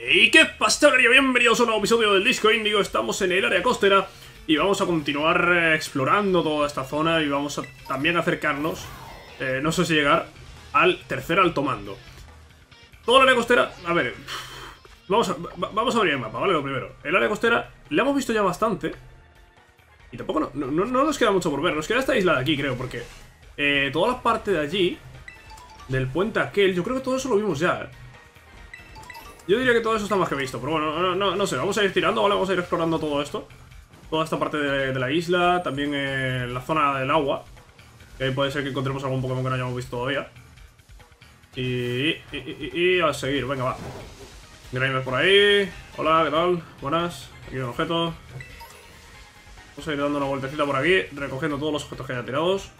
¿Y qué pastelería? Bienvenidos a un nuevo episodio del Disco Índigo. Estamos en el área costera y vamos a continuar explorando toda esta zona y vamos a también acercarnos, no sé si llegar, al tercer alto mando. Toda el área costera, a ver, vamos a abrir el mapa, ¿vale? Lo primero, el área costera la hemos visto ya bastante y tampoco no nos queda mucho por ver. Nos queda esta isla de aquí, creo, porque toda la parte de allí, del puente aquel, yo creo que todo eso lo vimos ya, ¿eh? Yo diría que todo eso está más que visto, pero bueno, no sé, vamos a ir tirando, ¿vale? Vamos a ir explorando todo esto. Toda esta parte de la isla, también la zona del agua, que ahí puede ser que encontremos algún Pokémon que no hayamos visto todavía. Y a seguir, venga, va. Grimer por ahí. Hola, ¿qué tal? Buenas. Aquí hay un objeto. Vamos a ir dando una vueltecita por aquí, recogiendo todos los objetos que haya tirados.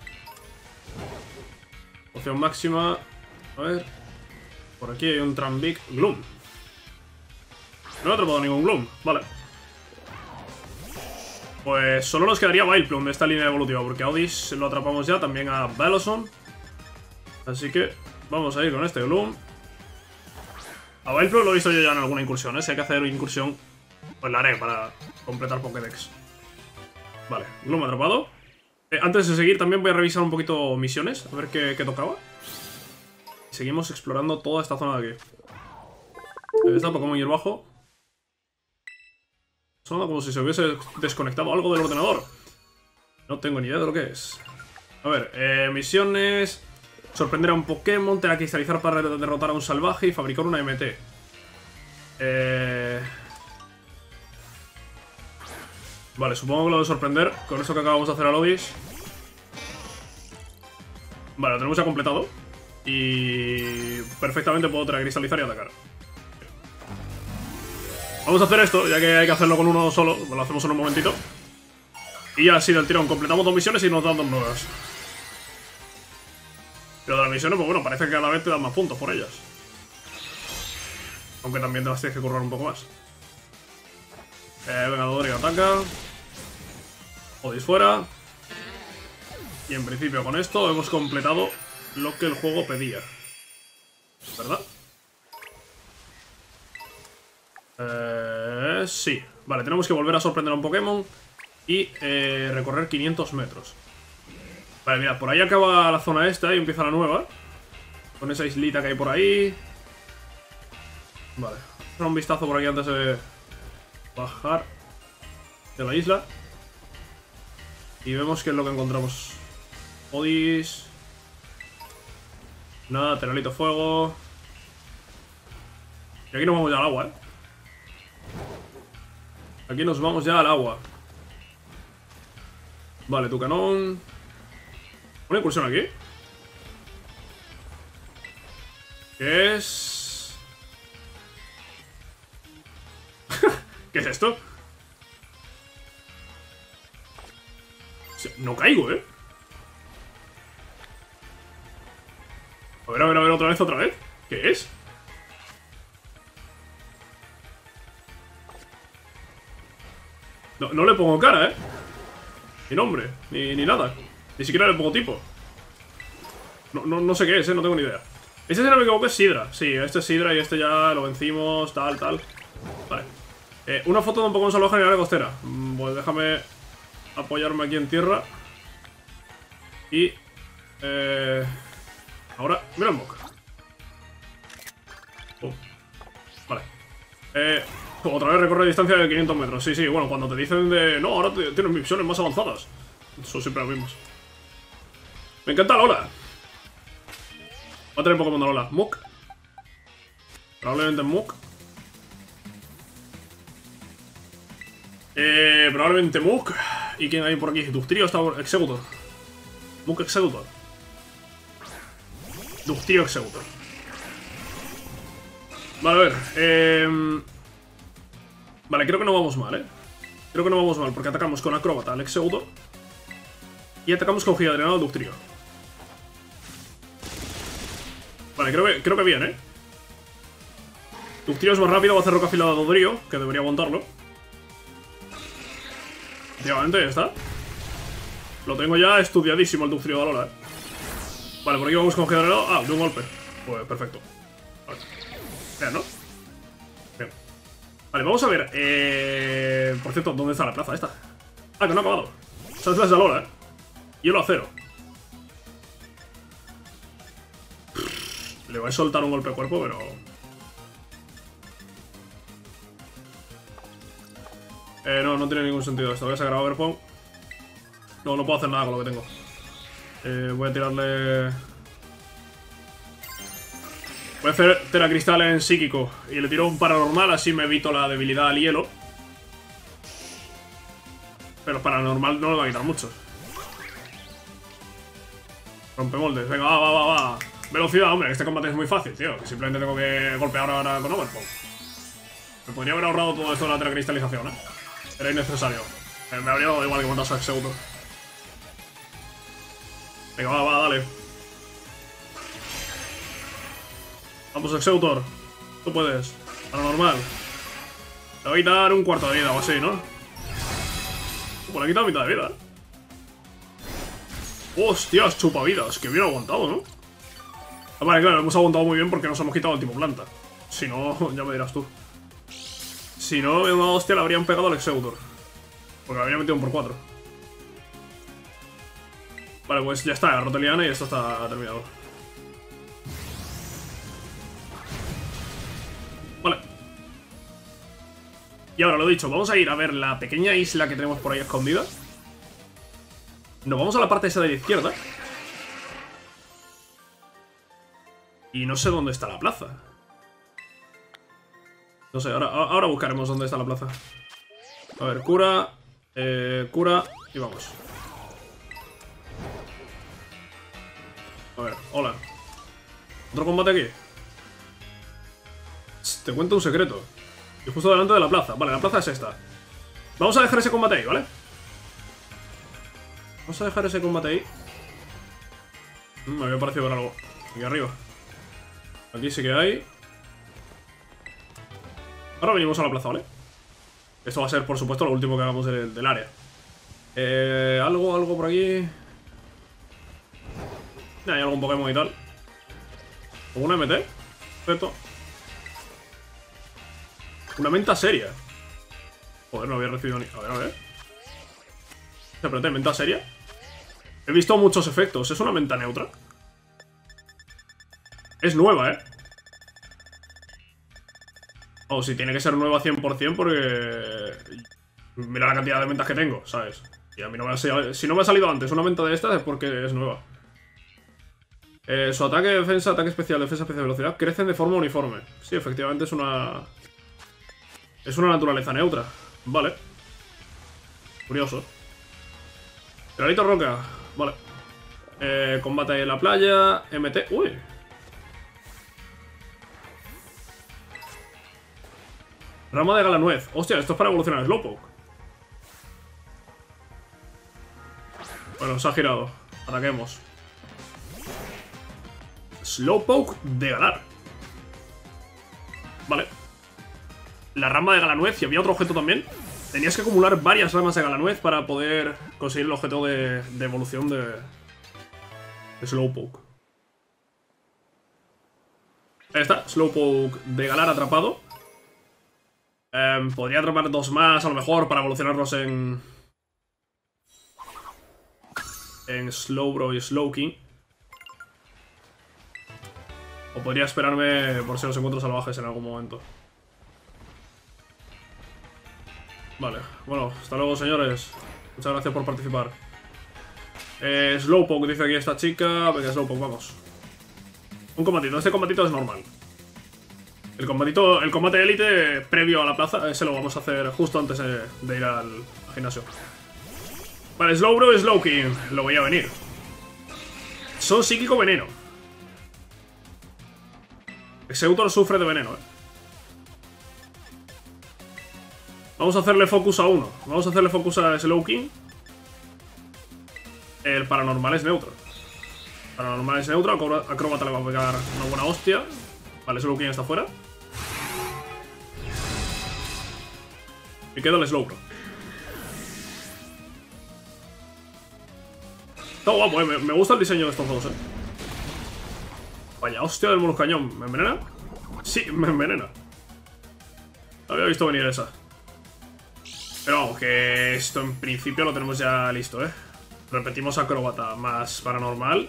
Opción máxima. A ver. Por aquí hay un Trambic Gloom. No he atrapado ningún Gloom, vale. Pues solo nos quedaría Vileplume de esta línea evolutiva, porque a Odis lo atrapamos ya, también a Bellossom. Así que vamos a ir con este Gloom. A Vileplume lo he visto yo ya en alguna incursión, ¿eh? Si hay que hacer incursión, pues la haré para completar Pokédex. Vale, Gloom atrapado. Antes de seguir también voy a revisar un poquito misiones, a ver qué tocaba. Seguimos explorando toda esta zona de aquí. Está Pokémon hierbajo. Suena como si se hubiese desconectado algo del ordenador. No tengo ni idea de lo que es. A ver, misiones. Sorprender a un Pokémon, teracristalizar para derrotar a un salvaje y fabricar una MT. Vale, supongo que lo de sorprender, con eso que acabamos de hacer a Lobis. Vale, lo tenemos ya completado. Y perfectamente puedo teracristalizar y atacar. Vamos a hacer esto, ya que hay que hacerlo con uno solo. Lo hacemos en un momentito. Y ya así del tirón, completamos dos misiones y nos dan dos nuevas. Pero de las misiones, pues bueno, parece que cada vez te dan más puntos por ellas. Aunque también te las tienes que currar un poco más. Venga, Dodrio ataca. Odis fuera. Y en principio con esto hemos completado lo que el juego pedía, ¿verdad? Sí. Vale, tenemos que volver a sorprender a un Pokémon y recorrer 500 metros. Vale, mira, por ahí acaba la zona esta y empieza la nueva. Con esa islita que hay por ahí. Vale, vamos a dar un vistazo por aquí antes de bajar de la isla. Y vemos qué es lo que encontramos. Odis. Nada, Teralito Fuego. Y aquí nos vamos ya al agua, ¿eh? Aquí nos vamos ya al agua. Vale, Tucanón. Una incursión aquí. ¿Qué es? ¿Qué es esto? No caigo, ¿eh? A ver, otra vez. ¿Qué es? No le pongo cara, ¿eh? Ni nombre, ni nada. Ni siquiera le pongo tipo. No sé qué es, ¿eh? No tengo ni idea. Este, si no me equivoco, es Sidra. Sí, este es Sidra y este ya lo vencimos, tal. Vale. Una foto de un Pokémon salvaje en el área costera. Pues déjame apoyarme aquí en tierra. Y... ahora, mira el Mok. Vale. Otra vez recorre distancia de 500 metros. Sí, bueno, cuando te dicen de... No, ahora tienes misiones más avanzadas. Eso siempre lo vimos. Me encanta Lola. Va a tener Pokémon de Lola. Muk. Probablemente Muk. Probablemente Muk. ¿Y quién hay por aquí? Dugtrio está... Executor. Muk Executor. Dugtrio Executor. Vale, a ver. Vale, creo que no vamos mal, ¿eh? Creo que no vamos mal, porque atacamos con Acróbata al Executor. Y atacamos con Gigadrenado al Dugtrio. Vale, creo que bien, ¿eh? Dugtrio es más rápido, va a hacer roca afilada a Dodrio, que debería aguantarlo. Efectivamente, ya está. Lo tengo ya estudiadísimo el Dugtrio de Alola, ¿eh? Vale, por aquí vamos con Gigadrenado. Ah, de un golpe. Pues perfecto. Vale. Vean, ¿no? Vale, vamos a ver. Por cierto, ¿dónde está la plaza esta? Ah, que no ha acabado. Esa es la Lola, Hielo a 0. Le voy a soltar un golpe de cuerpo, pero... no tiene ningún sentido esto. Voy a sacar a Overpong. No puedo hacer nada con lo que tengo. Voy a tirarle... Voy a hacer Teracristal en psíquico y le tiro un paranormal, así me evito la debilidad al hielo. Pero paranormal no le va a quitar mucho. Rompemoldes, venga, va. Velocidad, hombre, este combate es muy fácil, tío. Que simplemente tengo que golpear ahora con Overpong. Me podría haber ahorrado todo esto de la teracristalización, Era innecesario. Me habría dado igual que matas a Exeggutor. Venga, va, dale. Vamos, Exeggutor. Tú puedes. Paranormal. Te voy a quitar un cuarto de vida o así, ¿no? Pues le he quitado mitad de vida, Hostias, chupavidas. Que bien aguantado, ¿no? Ah, vale, claro, hemos aguantado muy bien porque nos hemos quitado el tipo planta. Si no, ya me dirás tú. Si no, una hostia le habrían pegado al Exeggutor. Porque lo habría metido un por 4. Vale, pues ya está, roto liana y esto está terminado. Vale. Y ahora, lo dicho, vamos a ir a ver la pequeña isla que tenemos por ahí escondida. Nos vamos a la parte esa de la izquierda. Y no sé dónde está la plaza. No sé, ahora buscaremos dónde está la plaza. A ver, cura. Cura. Y vamos. A ver, hola. ¿Otro combate aquí? Te cuento un secreto. Y justo delante de la plaza. Vale, la plaza es esta. Vamos a dejar ese combate ahí, ¿vale? Vamos a dejar ese combate ahí. Me había parecido ver algo. Aquí arriba. Aquí sí que hay. Ahora venimos a la plaza, ¿vale? Esto va a ser, por supuesto, lo último que hagamos del área. Algo por aquí. Hay algún Pokémon y tal. ¿Una MT? Perfecto. Una menta seria. Joder, no había recibido ni... A ver. Espérate, ¿menta seria? He visto muchos efectos. ¿Es una menta neutra? Es nueva, O si tiene que ser nueva 100% porque... Mira la cantidad de mentas que tengo, ¿sabes? Y a mí no me ha... Si no me ha salido antes una menta de estas es porque es nueva. Su ataque, defensa, ataque especial, velocidad crecen de forma uniforme. Sí, efectivamente es una... Es una naturaleza neutra. Vale. Curioso. Granito roca. Vale. Combate ahí en la playa. MT. Uy. Rama de Galanuez. Hostia, esto es para evolucionar Slowpoke. Bueno, se ha girado. Ataquemos. Slowpoke de Galar. Vale. La rama de Galanuez. Y había otro objeto también. Tenías que acumular varias ramas de Galanuez para poder conseguir el objeto de evolución de Slowpoke. Ahí está, Slowpoke de Galar atrapado. Podría atrapar dos más a lo mejor para evolucionarlos en Slowbro y Slowking. O podría esperarme por si los encuentro salvajes en algún momento. Vale, bueno, hasta luego señores. Muchas gracias por participar. Slowpoke, dice aquí esta chica. Venga, Slowpoke, vamos. Un combatito, este combatito es normal. El combate élite previo a la plaza, ese lo vamos a hacer justo antes de ir al gimnasio. Vale, Slowbro y Slowking, lo voy a venir. Son psíquico veneno. Exeggutor sufre de veneno, Vamos a hacerle focus a uno. Vamos a hacerle focus a Slowking. El paranormal es neutro. Paranormal es neutro. Acróbata le va a pegar una buena hostia. Vale, Slowking está fuera. Y queda el Slowbro. Está guapo, me gusta el diseño de estos dos, Vaya hostia del moluscañón. ¿Me envenena? Sí, me envenena. Había visto venir esa. Pero vamos, que esto en principio lo tenemos ya listo, ¿eh? Repetimos acróbata más paranormal.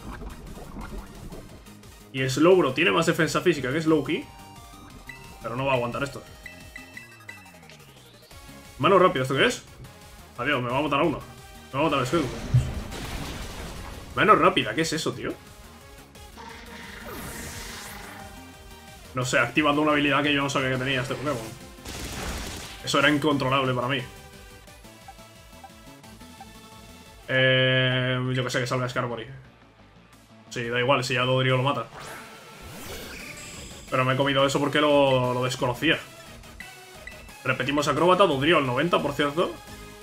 Y Slowbro tiene más defensa física que Slowky. Pero no va a aguantar esto. Mano rápida, ¿esto qué es? Adiós, me va a matar a uno. Me va a matar a Skull. Mano rápida, ¿qué es eso, tío? No sé, activando una habilidad que yo no sabía que tenía este Pokémon. Eso era incontrolable para mí. Yo que sé, que salga Skarmory. Sí, da igual, si ya Dodrio lo mata. Pero me he comido eso porque lo desconocía. Repetimos acróbata, Dodrio al 90, por cierto.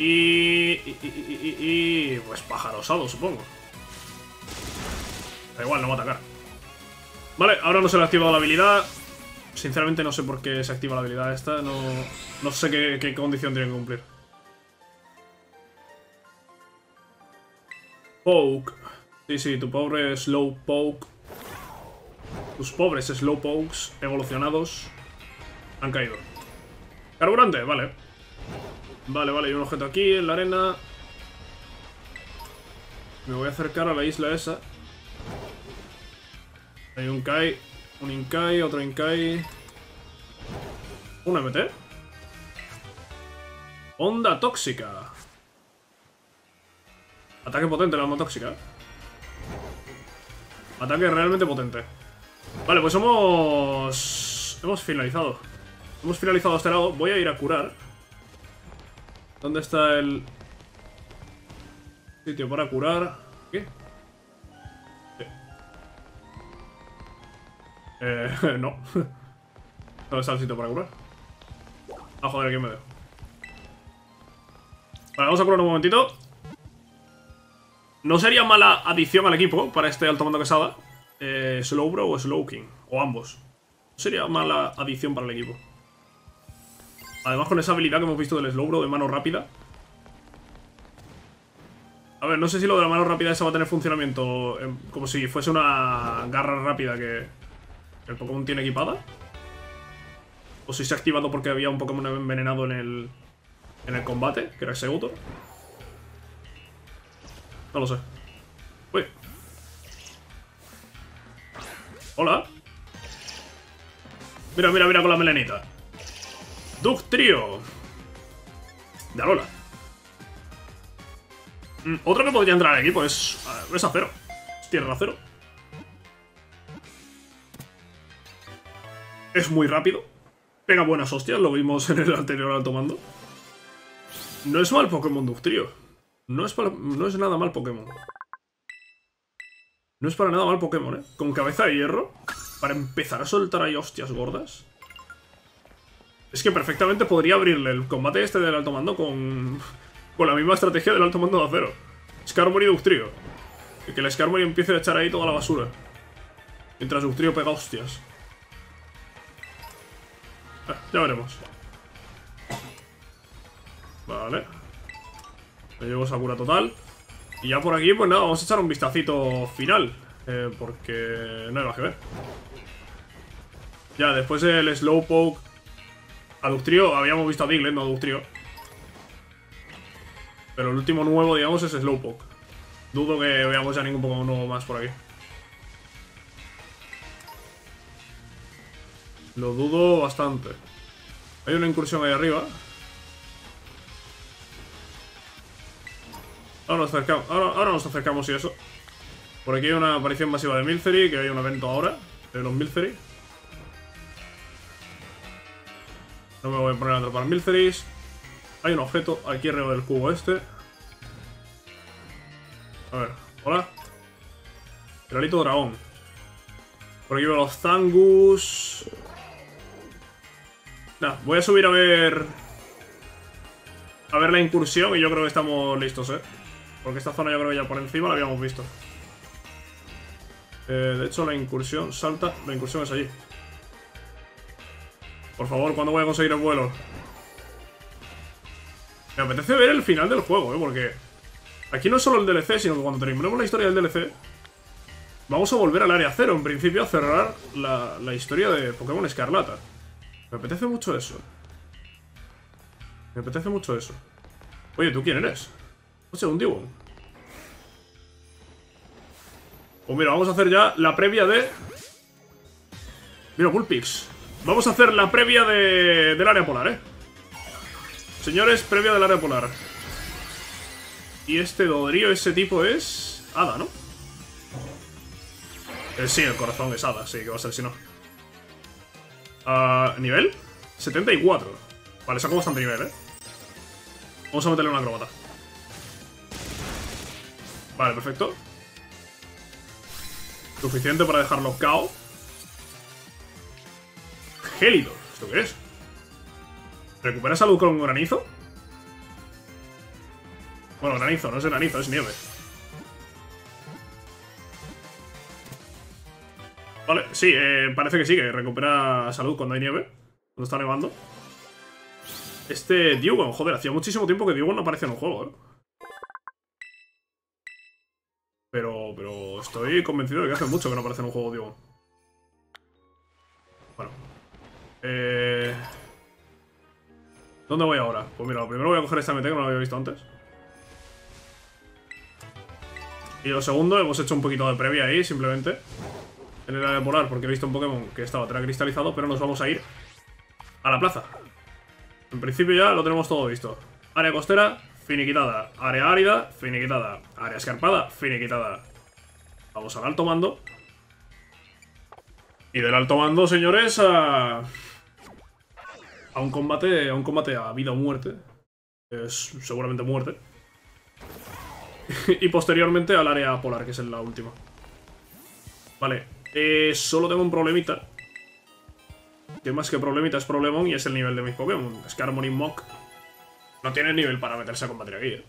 Y pues pájaro osado, supongo. Da igual, no va a atacar. Vale, ahora no se le ha activado la habilidad. Sinceramente no sé por qué se activa la habilidad esta. No sé qué condición tiene que cumplir. Poke. Sí, tu pobre Slowpoke. Tus pobres Slowpokes evolucionados han caído. Carburante, vale. Vale, hay un objeto aquí en la arena. Me voy a acercar a la isla esa. Hay un Kai, un Inkai, otro Inkai. Un MT. Onda tóxica. Ataque potente la onda tóxica. Ataque realmente potente. Vale, pues hemos finalizado. Hemos finalizado este lado. Voy a ir a curar. ¿Dónde está el sitio para curar? ¿Qué? No. ¿Dónde está el sitio para curar? Ah, joder, aquí me veo. Vale, vamos a curar un momentito. No sería mala adición al equipo para este alto mando Quesada. Slowbro o Slowking. O ambos. No sería mala adición para el equipo. Además con esa habilidad que hemos visto del Slowbro de mano rápida. A ver, no sé si lo de la mano rápida esa va a tener funcionamiento como si fuese una garra rápida que el Pokémon tiene equipada. O si se ha activado porque había un Pokémon envenenado en el combate, que era Exeggutor. No lo sé. Uy. Hola. Mira con la melenita. Dugtrio. De Alola. Otro que podría entrar al equipo es Acero. Es Tierra Acero. Es muy rápido. Pega buenas hostias, lo vimos en el anterior alto mando. No es mal Pokémon Dugtrio. No es nada mal Pokémon. No es para nada mal Pokémon, ¿eh? Con cabeza de hierro. Para empezar a soltar ahí hostias gordas. Es que perfectamente podría abrirle el combate este del alto mando con la misma estrategia del alto mando de Acero. Skarmory y Dugtrio. Y que el Skarmory empiece a echar ahí toda la basura. Mientras Dugtrio pega hostias. Ya veremos. Vale. Me llevo Sakura total. Y ya por aquí, pues nada, vamos a echar un vistacito final. Porque no hay más que ver. Ya, después del Slowpoke a Dugtrio, habíamos visto a Diglett, no a Dugtrio. Pero el último nuevo, digamos, es Slowpoke. Dudo que veamos ya ningún Pokémon nuevo más por aquí. Lo dudo bastante. Hay una incursión ahí arriba. Ahora nos acercamos y eso. Por aquí hay una aparición masiva de Milcery, que hay un evento ahora de los Milcery. No me voy a poner a atrapar Milcerys. Hay un objeto aquí arriba del cubo este. A ver, hola. El alito dragón. Por aquí veo los Zangus. Nada, voy a subir a ver la incursión y yo creo que estamos listos, porque esta zona yo creo que ya por encima la habíamos visto. De hecho la incursión salta. La incursión es allí. Por favor, ¿cuándo voy a conseguir el vuelo? Me apetece ver el final del juego, porque aquí no es solo el DLC, sino que cuando terminemos la historia del DLC vamos a volver al área 0, en principio a cerrar la historia de Pokémon Escarlata. Me apetece mucho eso. Me apetece mucho eso. Oye, ¿tú quién eres? O sea, un Dewon. Pues mira, vamos a hacer ya la previa de... Mira, Bullpix. Vamos a hacer la previa del área polar, Señores, previa del área polar. Y este Dodrio, ese tipo es... Hada, ¿no? Sí, el corazón es Hada, sí, que va a ser si no. ¿Nivel? 74. Vale, saco bastante nivel, Vamos a meterle una acróbata. Vale, perfecto. Suficiente para dejarlo KO. Gélido. ¿Esto qué es? ¿Recupera salud con granizo? Bueno, granizo, no es granizo, es nieve. Vale, sí, parece que sí, que recupera salud cuando hay nieve. Cuando está nevando. Este Dewon, joder, hacía muchísimo tiempo que Dewon no aparece en un juego, Pero estoy convencido de que hace mucho que no aparece en un juego Dewon. Bueno. ¿Dónde voy ahora? Pues mira, lo primero voy a coger esta MT que no lo había visto antes. Y lo segundo, hemos hecho un poquito de previa ahí, simplemente. En el área polar, porque he visto un Pokémon que estaba cristalizado, pero nos vamos a ir a la plaza. En principio ya lo tenemos todo visto. Área costera, finiquitada. Área árida, finiquitada. Área escarpada, finiquitada. Vamos al alto mando. Y del alto mando, señores, a un combate a vida o muerte. Es seguramente muerte. Y posteriormente al área polar, que es la última. Vale, solo tengo un problemita. Que más que problemita es problemón, y es el nivel de mis Pokémon. Skarmory y Mok no tienen nivel para meterse a combatir aquí,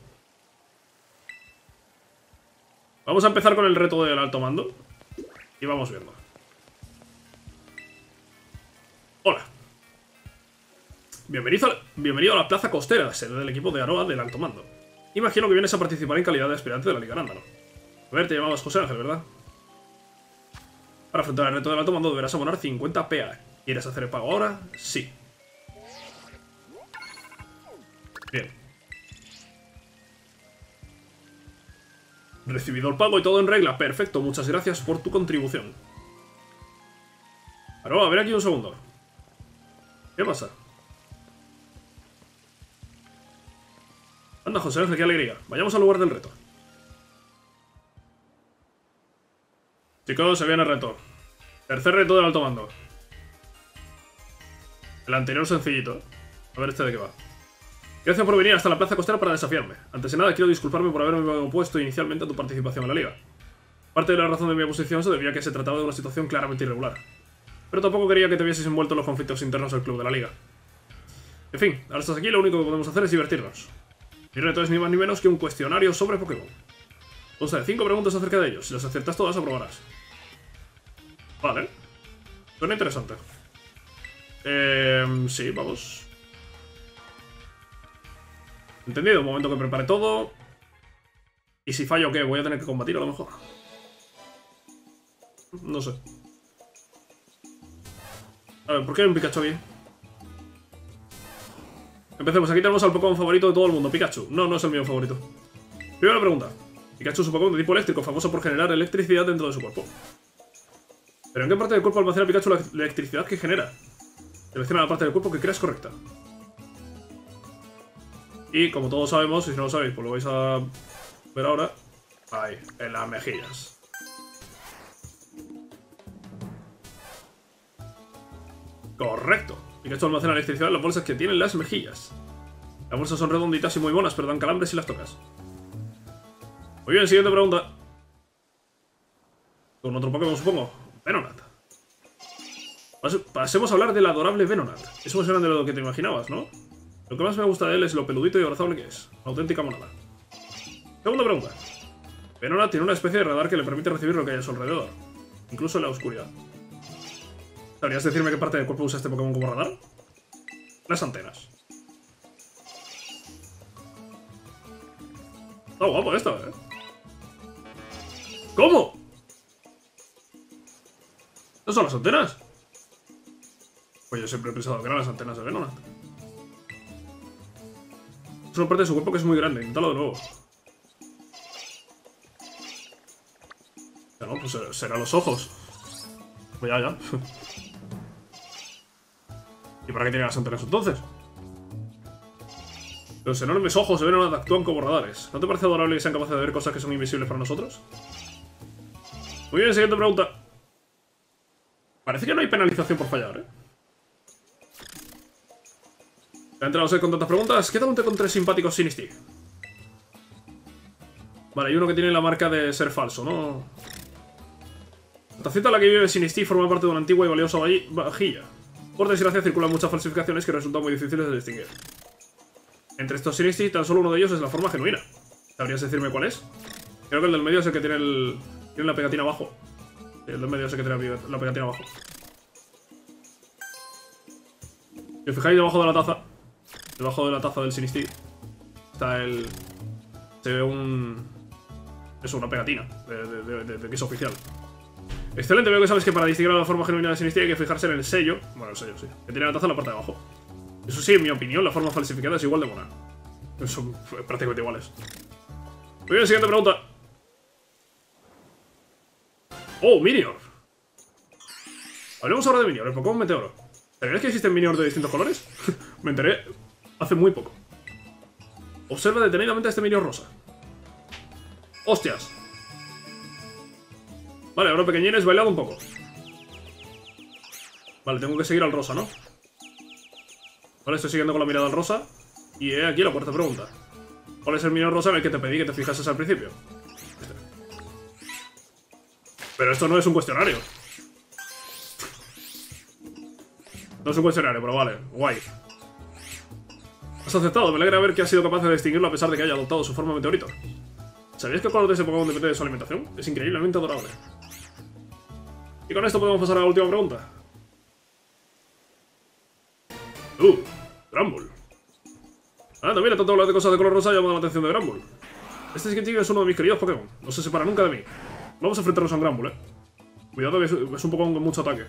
Vamos a empezar con el reto del alto mando. Y vamos viendo. Hola. Bienvenido a la plaza costera, sede del equipo de Aroa del alto mando. Imagino que vienes a participar en calidad de aspirante de la Liga Arándano. A ver, te llamabas José Ángel, ¿verdad? Para afrontar el reto del alto mando deberás abonar 50 PA. ¿Quieres hacer el pago ahora? Sí. Bien. Recibido el pago y todo en regla. Perfecto, muchas gracias por tu contribución. Aroa, ven aquí un segundo. ¿Qué pasa? Anda, José Ángel, qué alegría. Vayamos al lugar del reto. Chicos, se viene el reto. Tercer reto del alto mando. El anterior sencillito. A ver este de qué va. Gracias por venir hasta la plaza costera para desafiarme. Antes de nada, quiero disculparme por haberme opuesto inicialmente a tu participación en la liga. Parte de la razón de mi oposición se debía a que se trataba de una situación claramente irregular. Pero tampoco quería que te vieses envuelto en los conflictos internos del club de la liga. En fin, ahora estás aquí y lo único que podemos hacer es divertirnos. Mi reto es ni más ni menos que un cuestionario sobre Pokémon. Consta de 5 preguntas acerca de ellos. Si las acertas todas, aprobarás. Vale. Suena interesante. Sí, vamos. Entendido, un momento que prepare todo. Y si fallo, ¿qué? Voy a tener que combatir a lo mejor. No sé. A ver, ¿por qué hay un Pikachu aquí? Empecemos, aquí tenemos al Pokémon favorito de todo el mundo, Pikachu. No, no es el mío favorito. Primera pregunta. Pikachu es un Pokémon de tipo eléctrico, famoso por generar electricidad dentro de su cuerpo. ¿Pero en qué parte del cuerpo almacena Pikachu la electricidad que genera? Selecciona la parte del cuerpo que creas correcta. Y como todos sabemos, y si no lo sabéis, pues lo vais a ver ahora. Ahí, en las mejillas. Correcto. Pikachu almacena electricidad en las bolsas que tienen las mejillas. Las bolsas son redonditas y muy buenas, pero dan calambres si las tocas. Muy bien, siguiente pregunta. Con otro Pokémon, supongo. Venonat. Pasemos a hablar del adorable Venonat. Es más grande de lo que te imaginabas, ¿no? Lo que más me gusta de él es lo peludito y abrazable que es. Una auténtica monada. Segunda pregunta. Venonat tiene una especie de radar que le permite recibir lo que hay a su alrededor. Incluso en la oscuridad. ¿Sabrías decirme qué parte del cuerpo usa este Pokémon como radar? Las antenas. Está guapo esto, ¿Cómo? ¿No son las antenas? Pues yo siempre he pensado que eran las antenas de Venonat. una parte de su cuerpo que es muy grande. Inténtalo de nuevo. Ya no, pues serán los ojos. Pues ya. ¿Y para qué tiene las antenas entonces? Los enormes ojos se ven o actúan como radares. ¿No te parece adorable que sean capaces de ver cosas que son invisibles para nosotros? Muy bien, siguiente pregunta. Parece que no hay penalización por fallar, ¿eh? ¿He entrado a ser con tantas preguntas? ¿Qué tal un té con 3 simpáticos Sinisty? Vale, hay uno que tiene la marca de ser falso, ¿no? La tacita en la que vive Sinisty forma parte de una antigua y valiosa vajilla. Por desgracia circulan muchas falsificaciones que resultan muy difíciles de distinguir. Entre estos Sinisty, tan solo uno de ellos es la forma genuina. ¿Sabrías decirme cuál es? Creo que el del medio es el que tiene la pegatina abajo. El del medio es el que tiene la pegatina abajo. Si os fijáis debajo de la taza, debajo de la taza del Sinisty, está se ve una pegatina de que es oficial. Excelente, veo que sabes que para distinguir la forma genuina de Sinisty hay que fijarse en el sello. Bueno, el sello sí, que tiene la taza en la parte de abajo. Eso sí, en mi opinión, la forma falsificada es igual de buena. Son prácticamente iguales. Muy bien, siguiente pregunta. ¡Oh, Minior! Hablemos ahora de Minior, el Pokémon Meteoro. ¿Sabías que existen Minior de distintos colores? Me enteré hace muy poco. Observa detenidamente a este Minior rosa. ¡Hostias! Vale, ahora pequeñines, bailado un poco. Vale, tengo que seguir al rosa, ¿no? Vale, estoy siguiendo con la mirada al rosa. Y he aquí la cuarta pregunta. ¿Cuál es el Minior rosa en el que te pedí que te fijases al principio? Este. Pero esto no es un cuestionario. No es un cuestionario, pero vale, guay. Has aceptado, me alegra ver que has sido capaz de distinguirlo a pesar de que haya adoptado su forma meteorito. ¿Sabías que el color de ese Pokémon depende de su alimentación? Es increíblemente adorable. Y con esto podemos pasar a la última pregunta. Granbull. Anda, mira, tanto hablar de cosas de color rosa ha llamado la atención de Granbull. Este Skintiggy es uno de mis queridos Pokémon. No se separa nunca de mí. Vamos a enfrentarnos a un Granbull, Cuidado que es un Pokémon con mucho ataque.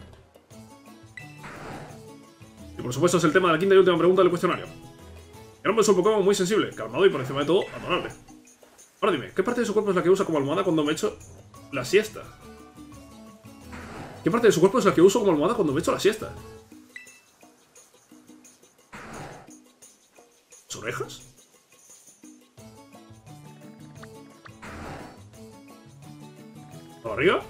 Y por supuesto es el tema de la quinta y última pregunta del cuestionario. Granbull es un Pokémon muy sensible, calmado y por encima de todo, adorable. Ahora dime, ¿qué parte de su cuerpo es la que usa como almohada cuando me echo la siesta? ¿Qué parte de su cuerpo es la que uso como almohada cuando me echo la siesta? ¿Las orejas? ¿La barriga?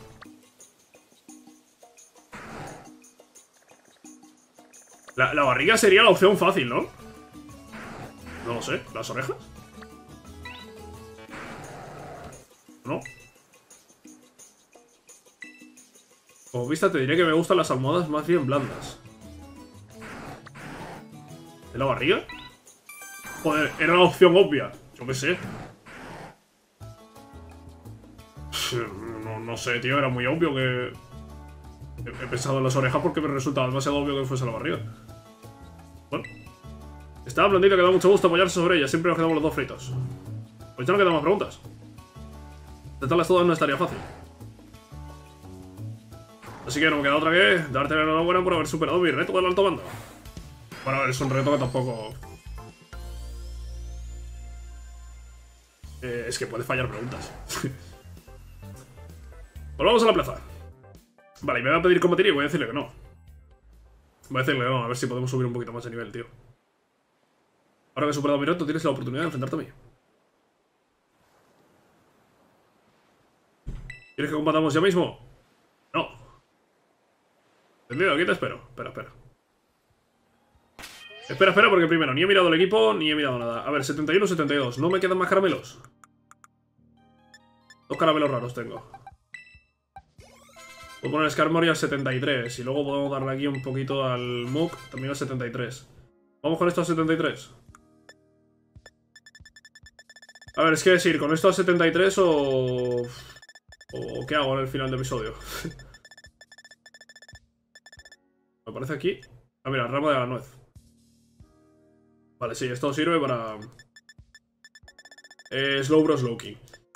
La barriga sería la opción fácil, ¿no? No lo sé. ¿Las orejas? ¿No? Como vista te diré que me gustan las almohadas más bien blandas. ¿De la barriga? Joder, era la opción obvia. Yo qué sé. No sé, tío, era muy obvio que... He pensado en las orejas porque me resultaba demasiado obvio que fuese la barriga. Bueno. Estaba blandita que da mucho gusto apoyarse sobre ella. Siempre nos quedamos los dos fritos. Pues ya no quedan más preguntas. Intentarlas todas no estaría fácil. Así que no me queda otra que darte la enhorabuena por haber superado mi reto del alto mando. Bueno, a ver, es un reto que tampoco... es que puedes fallar preguntas. Volvamos a la plaza. Vale, y me va a pedir combatir y voy a decirle que no. Voy a decirle que no, a ver si podemos subir un poquito más de nivel, tío. Ahora que he superado mi reto, tienes la oportunidad de enfrentarte a mí. ¿Quieres que combatamos ya mismo? No. Entendido, aquí te espero. Espera. Espera, porque primero ni he mirado el equipo ni he mirado nada. A ver, 71, 72. ¿No me quedan más caramelos? 2 caramelos raros tengo. Puedo poner Skarmory al 73. Y luego podemos darle aquí un poquito al Muk, también al 73. ¿Vamos con esto al 73? A ver, es que decir, ¿con esto al 73 o qué hago en el final del episodio? Me parece aquí. Ah, mira, rama de la nuez. Vale, sí, esto sirve para... Slowbro Slowking.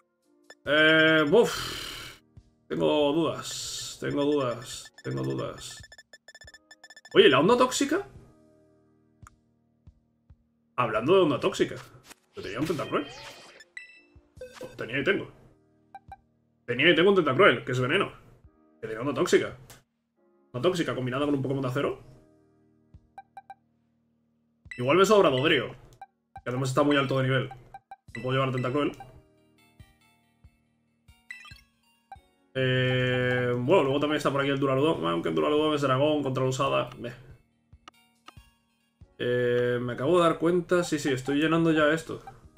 Tengo dudas. Oye, ¿la onda tóxica? Hablando de onda tóxica. Yo tenía un Tentacruel. Oh, tenía y tengo. Tenía y tengo un Tentacruel, que es veneno. Que tenía una tóxica. Una tóxica combinada con un Pokémon de acero. Igual me sobra Dodrio, que además está muy alto de nivel. No puedo llevar a Tentacruel. Bueno, luego también está por aquí el Duraludon. Aunque el Duraludon es dragón contra la usada. Me acabo de dar cuenta. Sí, estoy llenando ya esto.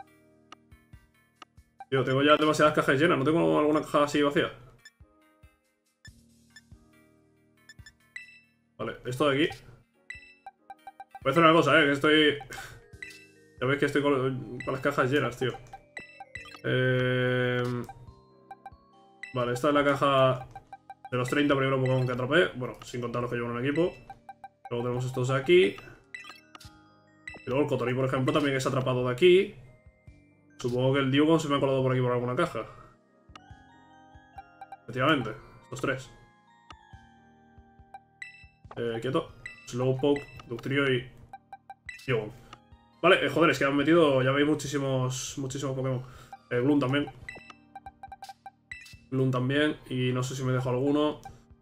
Tío, tengo ya demasiadas cajas llenas. ¿No tengo alguna caja así vacía? Vale, esto de aquí. Voy a hacer una cosa, que estoy... Ya veis que estoy con las cajas llenas, tío. Vale, esta es la caja de los 30 primeros Pokémon que atrapé. Bueno, sin contar los que llevo en el equipo. Luego tenemos estos de aquí. Y luego el Kotori, por ejemplo, también es atrapado de aquí. Supongo que el Dewgong se me ha colado por aquí por alguna caja. Efectivamente, estos tres. Quieto. Slowpoke, Dugtrio y Dewgong. Vale, joder, es que han metido, ya veis, muchísimos Pokémon. Gloom también. Gloom también. Y no sé si me dejo alguno.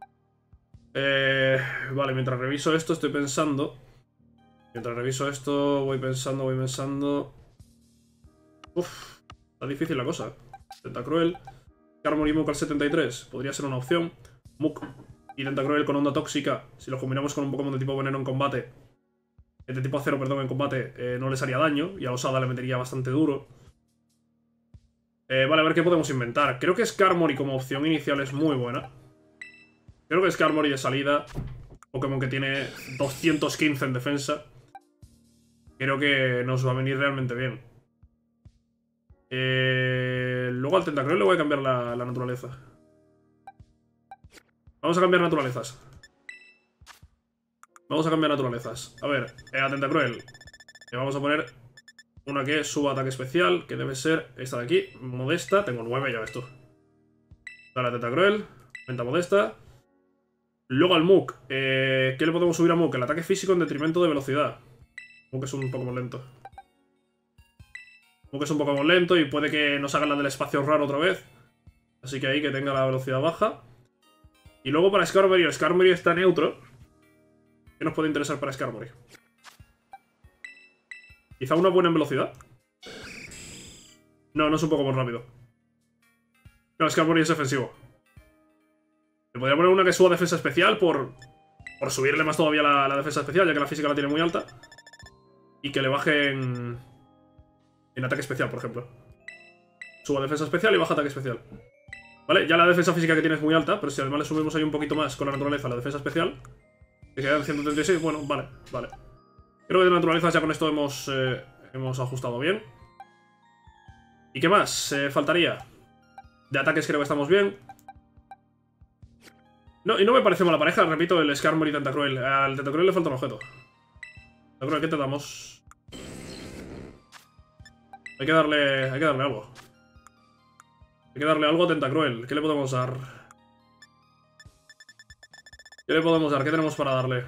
Vale, mientras reviso esto estoy pensando. Mientras reviso esto voy pensando. Uf, está difícil la cosa. Tentacruel. Skarmory y Muk al 73. Podría ser una opción. Muk y Tentacruel con onda tóxica. Si los combinamos con un Pokémon de tipo veneno en combate. De tipo acero, perdón, en combate. No les haría daño. Y a Osada le metería bastante duro. Vale, a ver qué podemos inventar. Creo que Skarmory como opción inicial es muy buena. Creo que Skarmory de salida. Pokémon que tiene 215 en defensa. Creo que nos va a venir realmente bien. Luego al Tentacruel le voy a cambiar la naturaleza. Vamos a cambiar naturalezas. A ver, a Tentacruel le vamos a poner una que suba ataque especial, que debe ser esta de aquí, modesta. Tengo 9, ya ves tú. Dale a Tentacruel, aumenta modesta. Luego al Muk, ¿qué le podemos subir a Muk? El ataque físico en detrimento de velocidad. Muk es un Pokémon lento. Muk es un Pokémon lento y puede que nos hagan la del espacio raro otra vez. Así que ahí que tenga la velocidad baja. Y luego para Skarmory, el Skarmory está neutro. ¿Qué nos puede interesar para Skarmory? Quizá una buena en velocidad. No, no es un Pokémon rápido. No, Skarmory es defensivo. Le podría poner una que suba defensa especial por subirle más todavía la defensa especial, ya que la física la tiene muy alta. Y que le baje en ataque especial, por ejemplo. Suba defensa especial y baja ataque especial. Vale, ya la defensa física que tiene es muy alta, pero si además le subimos ahí un poquito más con la naturaleza la defensa especial, que queda en 136, bueno, vale. Creo que de naturaleza ya con esto hemos ajustado bien. ¿Y qué más? Faltaría. De ataques creo que estamos bien. No, y no me parece mala pareja, repito, el Skarmory y Tentacruel. Al Tentacruel le falta un objeto. Tentacruel, ¿qué te damos? Hay que darle algo. Hay que darle algo a Tentacruel. ¿Qué le podemos dar? ¿Qué tenemos para darle?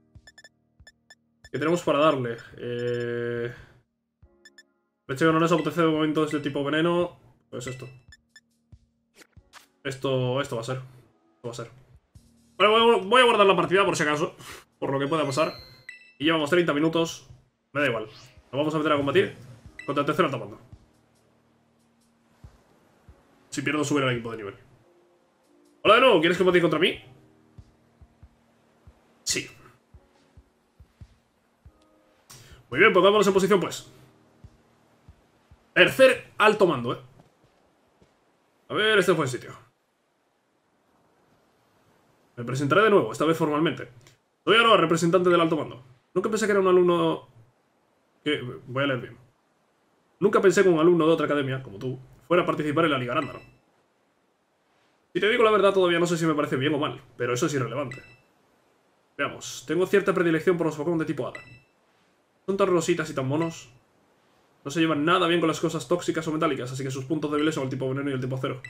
Leche venenosa apetece de momento es de tipo veneno. Pues esto. Esto va a ser. Bueno, voy a guardar la partida por si acaso. Por lo que pueda pasar. Y llevamos 30 minutos. Me da igual. Nos vamos a meter a combatir contra el tercer alto mando. Si pierdo, subir al equipo de nivel. Hola de nuevo, ¿quieres combatir contra mí? Sí. Muy bien, pues vámonos en posición, pues. Tercer alto mando, A ver, este fue el sitio. Me presentaré de nuevo, esta vez formalmente. Soy ahora representante del alto mando. Nunca pensé que era un alumno... Voy a leer bien. Nunca pensé que un alumno de otra academia, como tú, fuera a participar en la Liga Arándano. Si te digo la verdad, todavía no sé si me parece bien o mal, pero eso es irrelevante. Veamos, tengo cierta predilección por los Pokémon de tipo Hada. Son tan rositas y tan monos. No se llevan nada bien con las cosas tóxicas o metálicas, así que sus puntos débiles son el tipo veneno y el tipo acero.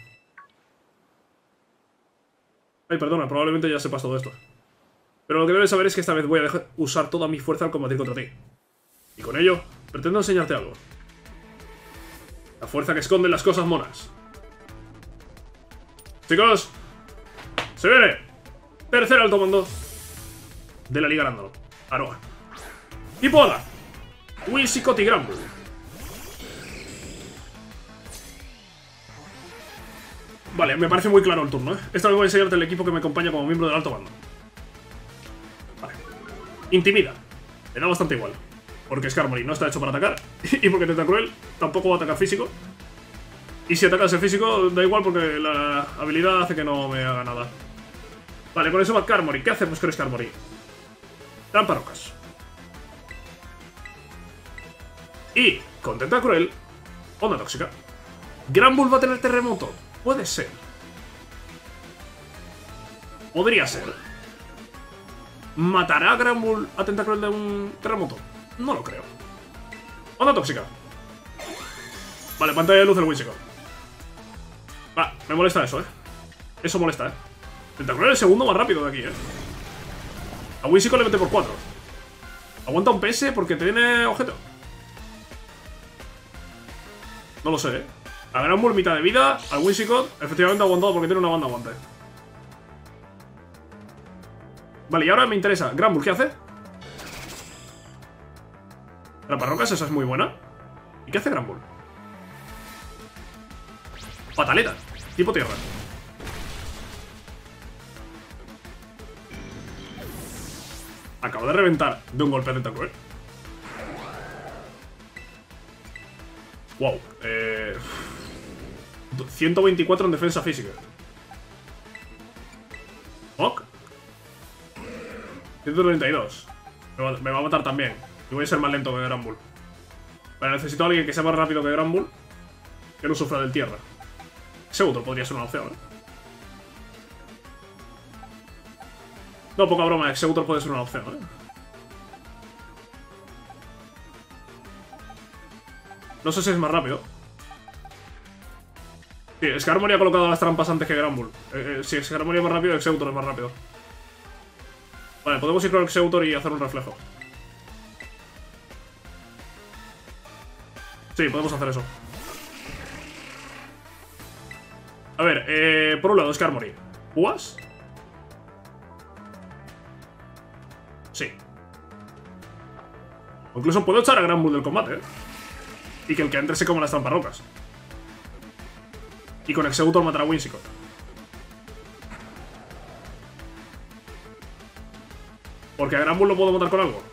Ay, perdona, probablemente ya sepas todo esto. Pero lo que debes saber es que esta vez voy a usar toda mi fuerza al combatir contra ti. Y con ello, pretendo enseñarte algo. La fuerza que esconde las cosas monas. Chicos, se viene. Tercer alto mando de la Liga Arándano. Aroa. Y Poda. Whimsicott y Granbull. Vale, me parece muy claro el turno, ¿eh? Esto lo voy a enseñarte el equipo que me acompaña como miembro del alto mando. Vale. Intimida. Le da bastante igual. Porque Skarmory no está hecho para atacar. Y porque Tentacruel tampoco va a atacar físico. Y si atacas el físico, da igual porque la habilidad hace que no me haga nada. Vale, con eso va Skarmory. ¿Qué hacemos con Skarmory? Trampa rocas. Y con Tentacruel, onda tóxica. Granbull va a tener terremoto. Puede ser. Podría ser. ¿Matará a Granbull a Tentacruel de un terremoto? No lo creo. Onda tóxica. Vale, pantalla de luz del Whimsicott. Va, me molesta eso, Eso molesta, Tentacruel es el segundo más rápido de aquí, A Whimsicott le mete por 4. Aguanta un PS porque tiene objeto. No lo sé, A Granbull mitad de vida. Al Whimsicott efectivamente ha aguantado porque tiene una banda aguante. Vale, y ahora me interesa. Granbull, ¿qué hace? La parrocas, esa es muy buena. ¿Y qué hace Granbull? Pataleta, tipo tierra. Acabo de reventar de un golpe de Tentacruel. Wow, 124 en defensa física. Ok. 132. Me va a matar también. Y voy a ser más lento que Granbull. Pero necesito a alguien que sea más rápido que Granbull, que no sufra del tierra. Exeggutor podría ser una opción, No, poca broma, Exeggutor puede ser una opción, No sé si es más rápido. Sí, Skarmory ha colocado las trampas antes que Granbull. Si Skarmory es más rápido, Exeggutor es más rápido. Vale, podemos ir con Exeggutor y hacer un reflejo. Sí, podemos hacer eso. A ver, por un lado, Skarmory. ¿Púas? Sí. O incluso puedo echar a Granbull del combate, Y que el que entre se coma las trampas rocas. Y con Exeggutor matar a Whimsicott. Porque a Granbull lo puedo matar con algo.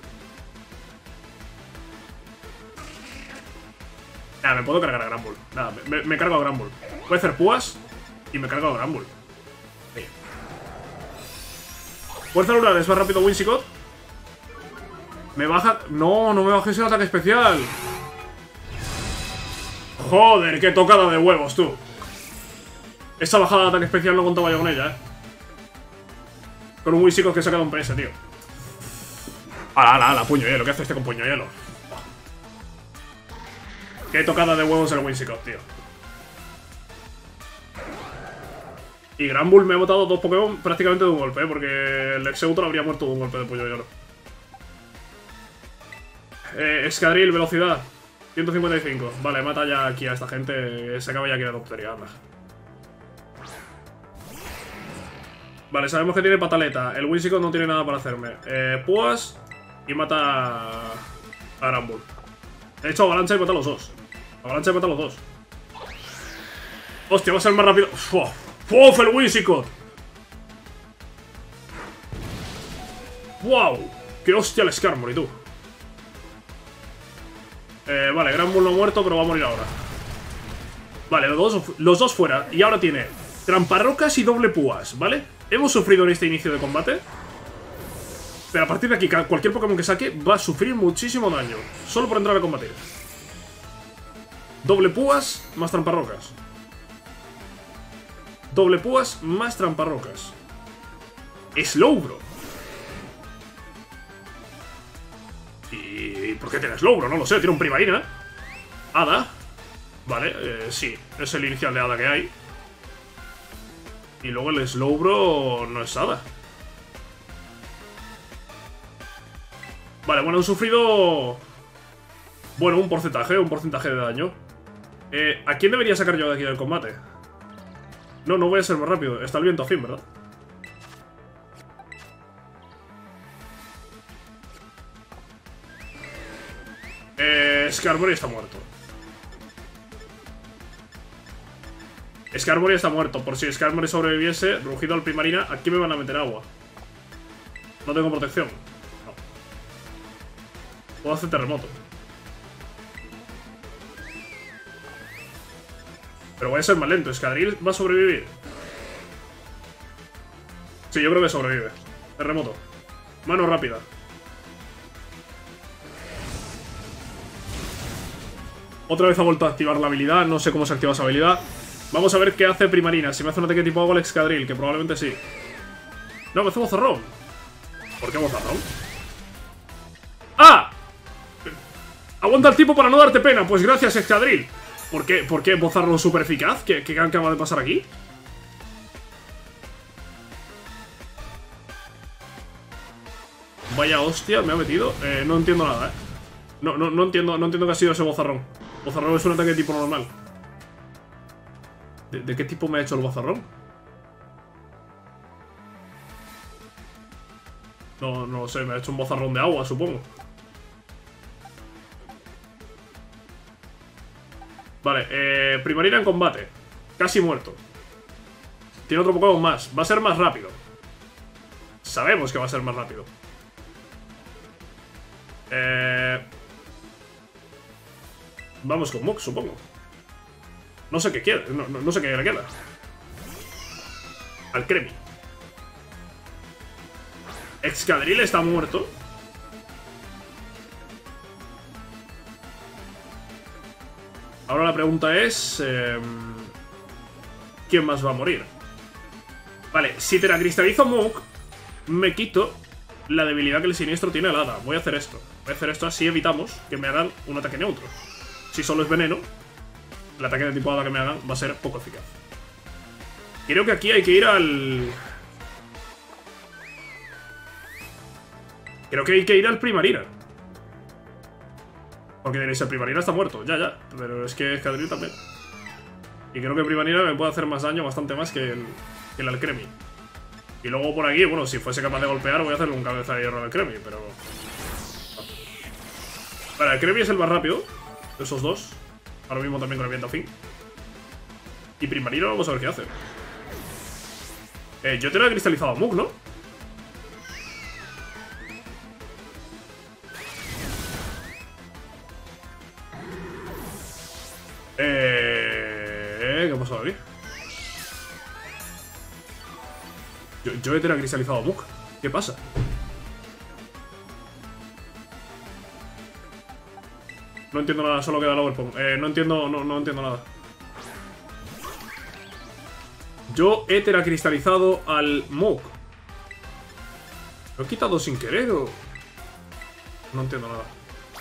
Nada, me puedo cargar a Granbull. Nada, me cargo a Granbull. Voy a hacer púas y me cargo a Granbull. Sí. Fuerza lunar es más rápido Whimsicott. Me baja... No, no me bajes el ataque especial. Joder, qué tocada de huevos, tú. Esa bajada de ataque especial no contaba yo con ella, Con un Whimsicott que se ha quedado un PS, tío. ¡Hala, puño hielo! ¿Qué hace este con puño hielo? Qué tocada de huevos el Whimsicott, tío. Y Granbull me ha botado dos Pokémon prácticamente de un golpe, porque el Exeggutor habría muerto de un golpe de puño hielo. Escadril, velocidad 155. Vale, mata ya aquí a esta gente. Se acaba ya aquí la tontería, anda. Vale, sabemos que tiene pataleta. El Whimsicott no tiene nada para hacerme. Púas y mata a Granbull. He hecho avalancha y mata a los dos. Avalancha y mata a los dos. Hostia, va a ser más rápido. ¡Uf! El Whimsicott. ¡Wow! ¡Qué hostia el Skarmory, tú! Vale, Granbull no ha muerto, pero va a morir ahora. Vale, los dos fuera. Y ahora tiene tramparrocas y doble púas, ¿vale? Hemos sufrido en este inicio de combate. Pero a partir de aquí, cualquier Pokémon que saque va a sufrir muchísimo daño. Solo por entrar a combatir. Doble púas más tramparrocas. Doble púas más tramparrocas. Slowbro. ¿Y por qué tiene Slowbro? No lo sé, tiene un Primarina. Hada. Vale, sí, es el inicial de Hada que hay. Y luego el Slowbro no es Hada. Vale, bueno, han sufrido... Bueno, un porcentaje de daño. ¿A quién debería sacar yo de aquí del combate? No voy a ser más rápido. Está el viento a fin, ¿verdad? Skarmory está muerto. Skarmory está muerto. Por si Skarmory sobreviviese, rugido al Primarina, aquí me van a meter agua. No tengo protección. No. Puedo hacer terremoto. Pero voy a ser más lento. ¿Escadril va a sobrevivir? Sí, yo creo que sobrevive. Terremoto. Mano rápida. Otra vez ha vuelto a activar la habilidad. No sé cómo se activa esa habilidad. Vamos a ver qué hace Primarina. Si me hace un ataque tipo agua al Excadrill, que probablemente sí. No, me hace bozarrón. ¿Por qué bozarrón? ¡Ah! Aguanta el tipo para no darte pena. Pues gracias, Excadrill. ¿Por qué bozarrón súper eficaz? ¿Qué acaba de pasar aquí? Vaya hostia, me ha metido. No entiendo nada, No entiendo qué ha sido ese bozarrón. Bozarrón es un ataque de tipo normal. ¿De qué tipo me ha hecho el bozarrón? No lo sé, me ha hecho un bozarrón de agua, supongo. Vale, Primarina en combate. Casi muerto. Tiene otro Pokémon más. Va a ser más rápido. Sabemos que va a ser más rápido. Vamos con Muk, supongo. No sé qué quiere, no sé qué le queda. Alcremie. Excadrill está muerto. Ahora la pregunta es... ¿quién más va a morir? Vale, si teracristalizo Muk, me quito la debilidad que el siniestro tiene al hada. Voy a hacer esto. Voy a hacer esto, así evitamos que me hagan un ataque neutro. Si solo es veneno, el ataque de tipo hada que me hagan va a ser poco eficaz. Creo que aquí hay que ir al... Creo que hay que ir al Primarina. Porque diréis, el Primarina está muerto. Ya. Pero es que Excadrill también. Y creo que el Primarina me puede hacer más daño, bastante más que el Alcremie. Y luego por aquí, bueno, si fuese capaz de golpear, voy a hacerle un cabeza de hierro al Alcremie, pero... Vale, el Alcremie es el más rápido de esos dos. Ahora mismo también con el viento a fin. Y Primarina vamos a ver qué hace. Yo te lo he cristalizado a Muk, ¿no? ¿Qué ha pasado aquí? Yo he teracristalizado a Muk. ¿Qué pasa? No entiendo nada, solo queda el Overpong. No entiendo nada. Yo he teracristalizado al Muk. ¿Lo he quitado sin querer o...? No entiendo nada.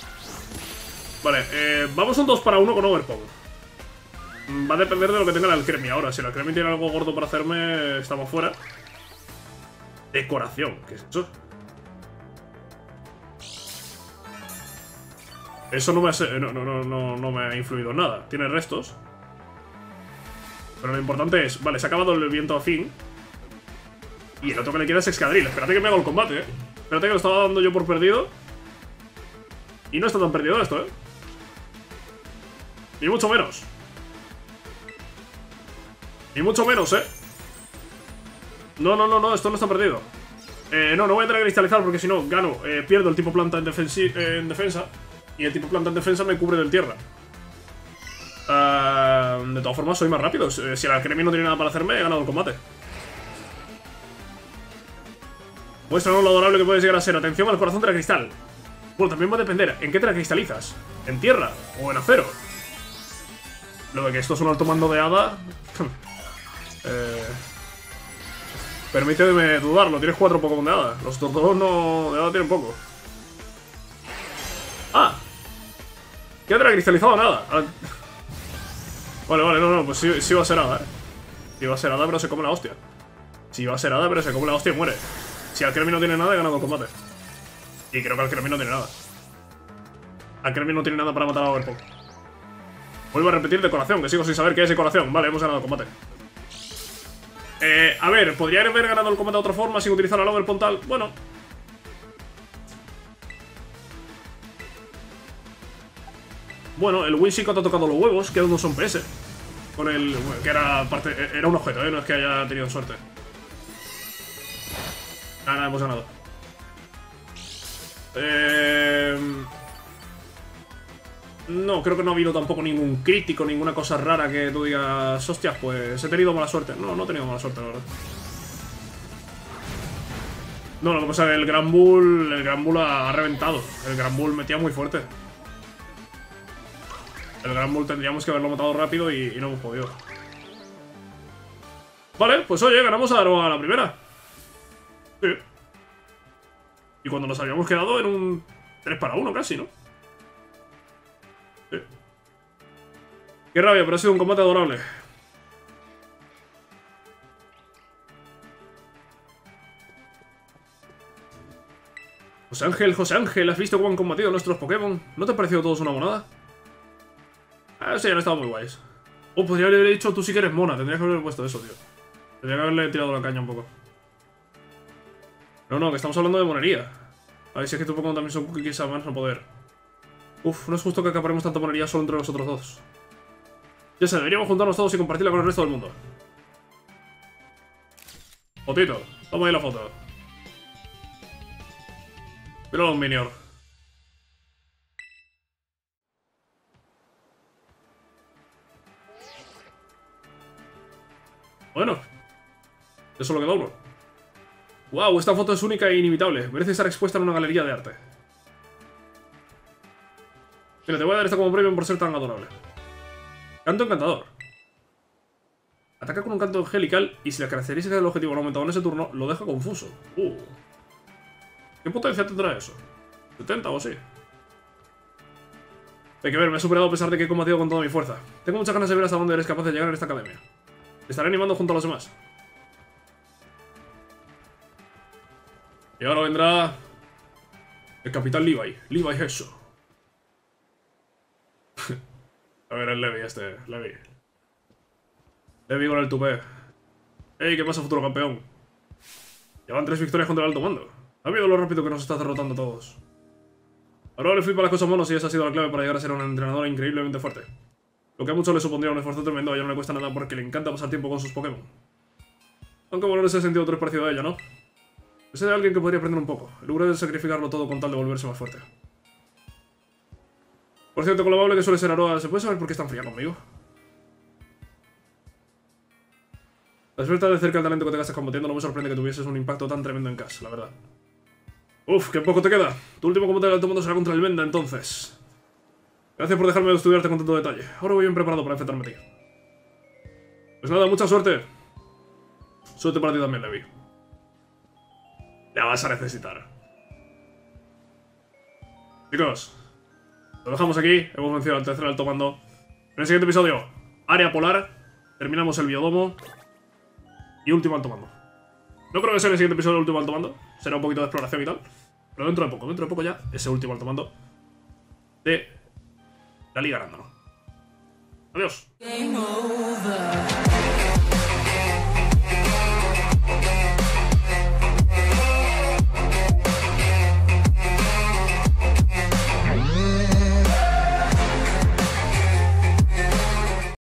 Vale, vamos un 2 para 1 con Overpong. Va a depender de lo que tenga el Alcremie ahora. Si el Alcremie tiene algo gordo para hacerme, estamos fuera. Decoración, ¿qué es eso? Eso no me ha influido en nada. Tiene restos. Pero lo importante es... Vale, se ha acabado el viento a fin. Y el otro que le queda es Excadrill. Espérate que me hago el combate, Espérate que lo estaba dando yo por perdido. Y no está tan perdido esto, Ni mucho menos. Ni mucho menos, No, esto no está perdido. No voy a tener que cristalizar porque si no, gano. Pierdo el tipo planta en defensa. Y el tipo planta en defensa me cubre del tierra. De todas formas, soy más rápido. Si el Alcremie no tiene nada para hacerme, he ganado el combate. Muéstranos lo adorable que puedes llegar a ser. Atención al corazón teracristal. Bueno, también va a depender. ¿En qué teracristalizas? ¿En tierra? ¿O en acero? Lo de que esto es un alto mando de hada... Permíteme dudarlo. Tienes 4 Pokémon de hada. Los otros dos no... de hada tienen poco. ¡Ah! ¿Qué ha teracristalizado nada? Vale, no, pues sí va a ser hada, Sí va a ser hada, pero se come la hostia. Sí va a ser hada, pero se come la hostia y muere. Si Alcremie no tiene nada, he ganado el combate. Y creo que Alcremie no tiene nada. Alcremie no tiene nada para matar a Overpong. Vuelvo a repetir decoración, que sigo sin saber qué es decoración. Vale, hemos ganado el combate. A ver, ¿podría haber ganado el combate de otra forma sin utilizar el Overpoint tal? Bueno. Bueno, el Winshiko te ha tocado los huevos, que no son PS. Con el... que era parte... era un objeto, no es que haya tenido suerte. Nada, hemos ganado. No, creo que no ha habido tampoco ningún crítico, ninguna cosa rara que tú digas, hostias, pues he tenido mala suerte. No, no he tenido mala suerte, la verdad. No, lo que pasa es que el Gran Bull ha reventado. El Gran Bull metía muy fuerte. El Gran Bull tendríamos que haberlo matado rápido y no hemos podido. Vale, pues oye, ganamos a la primera. Sí. Y cuando nos habíamos quedado en un 3 para 1 casi, ¿no? Sí. Qué rabia, pero ha sido un combate adorable. José Ángel, ¿has visto cómo han combatido nuestros Pokémon? ¿No te ha parecido todos una monada? Ah, sí, han estado muy guays. Oh, podría haberle dicho tú sí que eres mona. Tendría que haberle puesto eso, tío. Tendría que haberle tirado la caña un poco. No, que estamos hablando de monería. A ver si es que tu Pokémon también son cookies a más no poder. Uf, no es justo que acaparemos tanta monería solo entre nosotros dos. Ya sé, deberíamos juntarnos todos y compartirla con el resto del mundo. Fotito, toma ahí la foto. Míralo, un Minior. Bueno, ya solo queda uno. Wow, esta foto es única e inimitable. Merece estar expuesta en una galería de arte. Mira, te voy a dar esta como premio por ser tan adorable. Canto encantador. Ataca con un canto angelical y si las características del objetivo no aumentan en ese turno, lo deja confuso. ¿Qué potencia tendrá eso? ¿70 o así? Hay que ver, me he superado a pesar de que he combatido con toda mi fuerza. Tengo muchas ganas de ver hasta dónde eres capaz de llegar en esta academia. Te estaré animando junto a los demás. Y ahora vendrá... el Capitán Levi. Levi eso. A ver, el Levi Levi con el tupé. Ey, ¿qué pasa, futuro campeón? Llevan 3 victorias contra el alto mando. ¿Has visto lo rápido que nos estás derrotando a todos? Ahora le flipa las cosas monos y esa ha sido la clave para llegar a ser una entrenadora increíblemente fuerte. Lo que a muchos le supondría un esfuerzo tremendo, a ella no le cuesta nada porque le encanta pasar tiempo con sus Pokémon. Aunque bueno, en ese sentido tú eres parecido a ella, ¿no? Sé de alguien que podría aprender un poco. En lugar de sacrificarlo todo con tal de volverse más fuerte. Por cierto, con lo amable que suele ser Aroa, ¿se puede saber por qué es tan fría conmigo? La suerte de cerca el talento que te gastas combatiendo no me sorprende que tuvieses un impacto tan tremendo en Cass, la verdad. Uf, qué poco te queda. Tu último combate del alto mundo será contra el Venda, entonces. Gracias por dejarme estudiarte con tanto detalle. Ahora voy bien preparado para enfrentarme a ti. Pues nada, mucha suerte. Suerte para ti también, Levi. La vas a necesitar. Chicos, lo dejamos aquí. Hemos vencido al tercer alto mando. En el siguiente episodio, área polar. Terminamos el biodomo. Y último alto mando. No creo que sea el siguiente episodio del último alto mando. Será un poquito de exploración y tal. Pero dentro de poco ya, ese último alto mando de la Liga Arándano. Adiós.